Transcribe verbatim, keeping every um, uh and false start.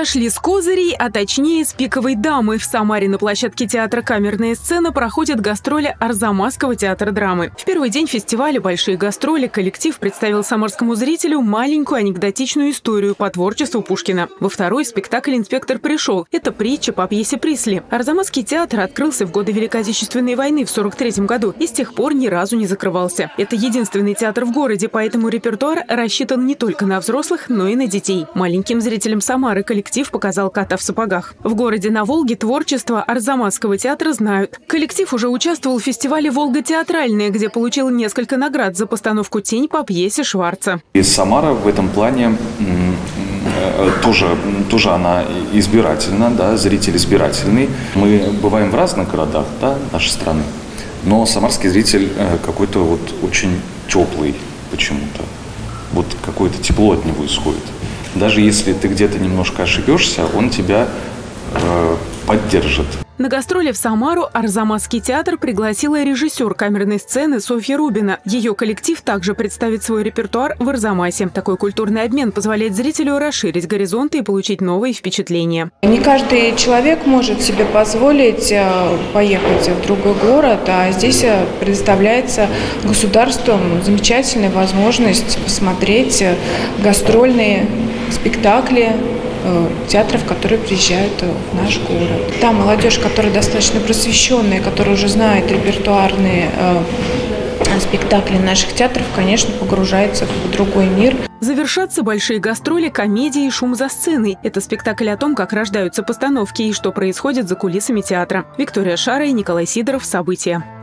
Сошли с козырей, а точнее с пиковой дамы. В Самаре на площадке театра «Камерная сцена» проходят гастроли Арзамасского театра драмы. В первый день фестиваля «Большие гастроли» коллектив представил самарскому зрителю маленькую анекдотичную историю по творчеству Пушкина. Во второй спектакль «Инспектор пришел». Это притча по пьесе Присли. Арзамасский театр открылся в годы Великой Отечественной войны в сорок третьем году и с тех пор ни разу не закрывался. Это единственный театр в городе, поэтому репертуар рассчитан не только на взрослых, но и на детей. Маленьким зрителям Самары коллектив показал «Кота в сапогах». В городе на Волге творчество Арзамасского театра знают. Коллектив уже участвовал в фестивале «Волга театральная», где получил несколько наград за постановку «Тень» по пьесе Шварца. И Самара в этом плане тоже, тоже она избирательна, да, зритель избирательный. Мы бываем в разных городах, да, нашей страны, но самарский зритель какой-то вот очень теплый почему-то. Вот какое-то тепло от него исходит. Даже если ты где-то немножко ошибешься, он тебя э, поддержит. На гастроли в Самару Арзамасский театр пригласила режиссер камерной сцены Софья Рубина. Ее коллектив также представит свой репертуар в Арзамасе. Такой культурный обмен позволяет зрителю расширить горизонты и получить новые впечатления. Не каждый человек может себе позволить поехать в другой город, а здесь предоставляется государством замечательная возможность посмотреть гастрольные спектакли театров, которые приезжают в наш город. Та молодежь, которая достаточно просвещенная, которая уже знает репертуарные э, спектакли наших театров, конечно, погружается в другой мир. Завершатся большие гастроли комедией «Шум за сценой». Это спектакль о том, как рождаются постановки и что происходит за кулисами театра. Виктория Шара и Николай Сидоров. События.